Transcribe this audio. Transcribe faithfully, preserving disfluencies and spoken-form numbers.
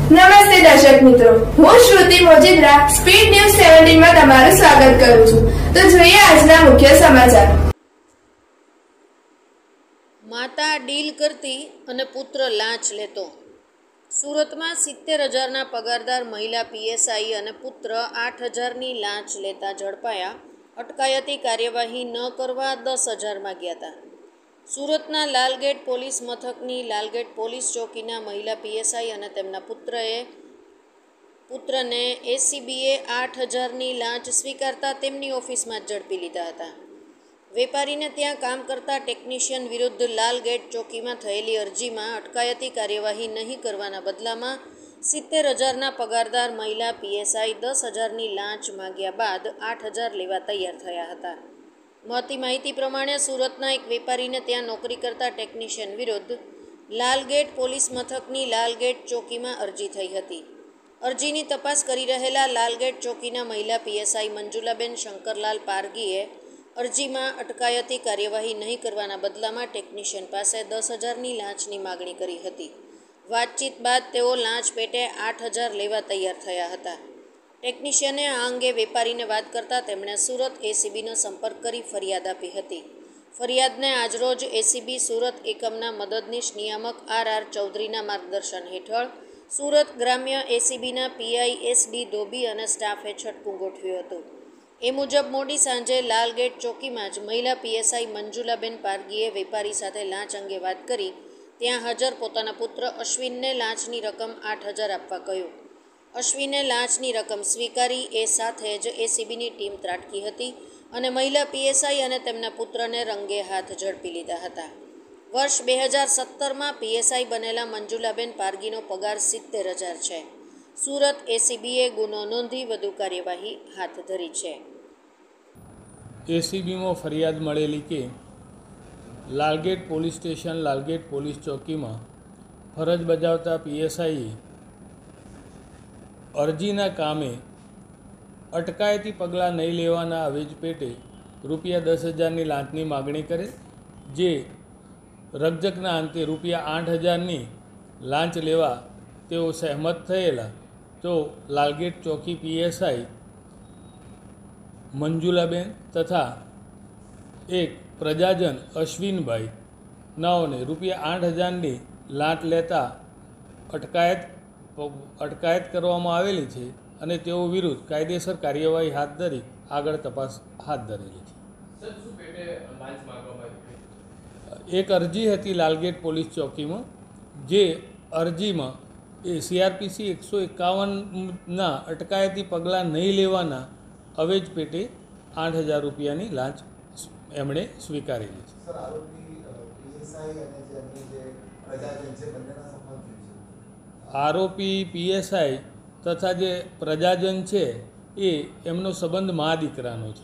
નમસ્તે દર્શક મિત્રો, હું શ્રુતિ મોજીદ્રા સ્પીડ ન્યૂઝ સત્તર માં તમારું સ્વાગત કરું છું। તો જોઈએ આજના મુખ્ય સમાચાર। માતા ડીલ કરતી અને પુત્ર લાંચ લેતો। સુરતમાં સિત્તેર હજારના પગારદાર મહિલા પીએસઆઈ અને પુત્ર આઠ હજારની લાંચ લેતા ઝડપાયા। અટકાયતી કાર્યવાહી ન કરવા દસ હજાર માગ્યા હતા। સુરતના લાલગેટ પોલીસ મથકની લાલગેટ પોલીસ ચોકીના મહિલા પીએસઆઈ અને તેમના પુત્રએ પુત્રને એસીબીએ આઠ હજારની લાંચ સ્વીકારતા તેમની ઓફિસમાં જ ઝડપી લીધા હતા। વેપારીને ત્યાં કામ કરતા ટેકનિશિયન વિરુદ્ધ લાલગેટ ચોકીમાં થયેલી અરજીમાં અટકાયતી કાર્યવાહી નહીં કરવાના બદલામાં સિત્તેર હજારના પગારદાર મહિલા પીએસઆઈ દસ હજારની લાંચ માગ્યા બાદ આઠ હજાર લેવા તૈયાર થયા હતા। મળતી માહિતી પ્રમાણે સુરતના એક વેપારીને ત્યાં નોકરી કરતા ટેકનિશિયન વિરુદ્ધ લાલગેટ પોલીસ મથકની લાલગેટ ચોકીમાં અરજી થઈ હતી। અરજીની તપાસ કરી રહેલા લાલગેટ ચોકીના મહિલા પીએસઆઈ મંજુલાબેન શંકરલાલ પારગીએ અરજીમાં અટકાયતી કાર્યવાહી નહીં કરવાના બદલામાં ટેકનિશિયન પાસે દસ હજારની લાંચની માગણી કરી હતી। વાતચીત બાદ તેઓ લાંચ પેટે આઠ હજાર લેવા તૈયાર થયા હતા। ટેકનિશિયને આ અંગે વેપારીને વાત કરતાં તેમણે સુરત એસીબીનો સંપર્ક કરી ફરિયાદ આપી હતી। ફરિયાદને આજરોજ એસીબી સુરત એકમના મદદનીશ નિયામક આર આર ચૌધરીના માર્ગદર્શન હેઠળ સુરત ગ્રામ્ય એસીબીના પીઆઈ એસ ડી ધોબી અને સ્ટાફે છટકું ગોઠવ્યું હતું। એ મુજબ મોડી સાંજે લાલગેટ ચોકીમાં જ મહિલા પીએસઆઈ મંજુલાબેન પારગીએ વેપારી સાથે લાંચ અંગે વાત કરી ત્યાં હાજર પોતાના પુત્ર અશ્વિનને લાંચની રકમ આઠ હજાર આપવા કહ્યું। અશ્વિને લાંચની રકમ સ્વીકારી એ સાથે જ એસીબીની ટીમ ત્રાટકી હતી અને મહિલા પીએસઆઈ અને તેમના પુત્રને રંગે હાથ ઝડપી લીધા હતા। વર્ષ બે હજાર સત્તરમાં પીએસઆઈ બનેલા મંજુલાબેન પારગીનો પગાર સિત્તેર હજાર છે। સુરત એસીબીએ ગુનો નોંધી વધુ કાર્યવાહી હાથ ધરી છે। એસીબીમાં ફરિયાદ મળેલી કે Lalgate police station Lalgate police ચોકીમાં ફરજ બજાવતા પીએસઆઈએ અરજીના કામે અટકાયતી પગલાં નહીં લેવાના અવેજ પેટે રૂપિયા દસ હજારની લાંચની માગણી કરે, જે રકઝકના અંતે રૂપિયા આઠ હજારની લાંચ લેવા તેઓ સહેમત થયેલા। તો લાલગેટ ચોકી પીએસઆઈ મંજુલાબેન તથા એક પ્રજાજન અશ્વિનભાઈ નાઓને રૂપિયા આઠ હજારની લાંચ લેતા અટકાયત અટકાયત કરવામાં આવેલી છે અને તેઓ વિરુદ્ધ કાયદેસર કાર્યવાહી હાથ ધરી આગળ તપાસ હાથ ધરેલી છે। એક અરજી હતી લાલગેટ પોલીસ ચોકીમાં, જે અરજીમાં એ સીઆરપીસી એકસો એકાવનના અટકાયતી પગલાં નહીં લેવાના અવેજ પેટે આઠ હજાર રૂપિયાની લાંચ એમણે સ્વીકારેલી છે। આરોપી પીએસઆઈ તથા જે પ્રજાજન છે એ એમનો સંબંધ મા દીકરાનો છે।